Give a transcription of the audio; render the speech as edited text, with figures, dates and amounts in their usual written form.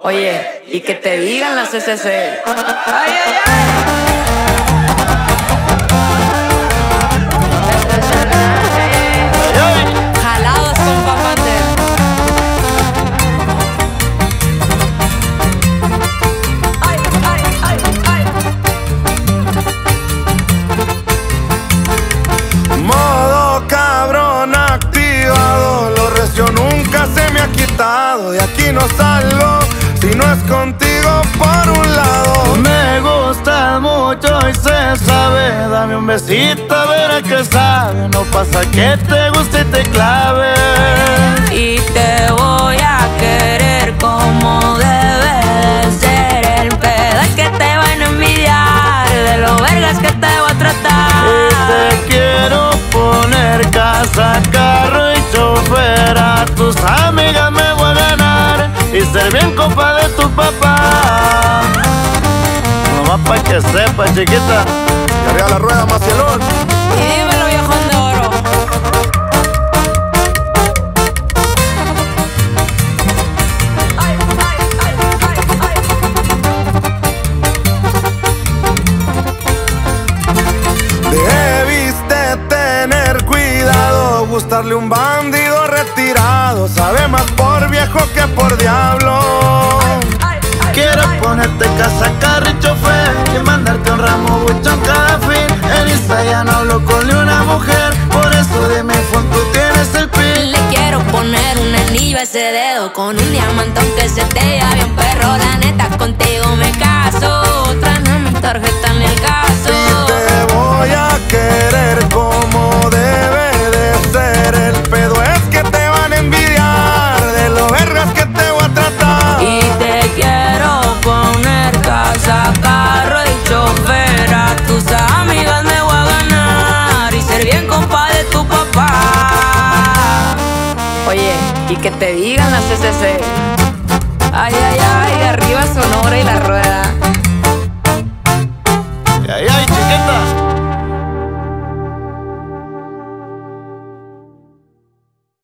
Oye, y que te digan las CCC. Ay, ay, ay. Jalados con Papante. Ay, ay, ay, ay. Modo cabrón activado, lo recio nunca se me ha quitado. De aquí no salgo si no es contigo por un lado. Me gusta mucho y se sabe. Dame un besito a ver qué sabe. No pasa que te guste y te clave. Y te voy a querer como debe de ser. El pedo es que te van a envidiar de lo vergas que te voy a tratar. Y te quiero poner casa, carro y chofer. A tus amigas me voy a ganar y ser bien compa de tu papá. Nomás pa' que sepa, chiquita. Y arriba la rueda, Macielón. Y dímelo, viejón de oro. Ay, ay, ay, ay, ay. Debiste tener cuidado, gustarle un bandido retirado. Sabe más por viejo que por diablo. Quiero ponerte casa, carro y chofer y mandarte un ramo buchón cada fin. En Instagram no hablo con ni una mujer, por eso de mi phone tú tienes el pin. Le quiero poner un anillo a ese dedo con un diamantón que se te vea bien perro. La neta contigo me caso, tráeme mi tarjeta en el caso. Y te voy a querer como debe de ser. El pedo es que te van a envidiar de lo vergas que te voy a tratar. Y te quiero poner casa, carro y chofer. A tus amigas me voy a ganar y ser bien compa de tu papá. Oye, y que te digan las CCC. Ay, ay, ay, arriba Sonora y la rueda.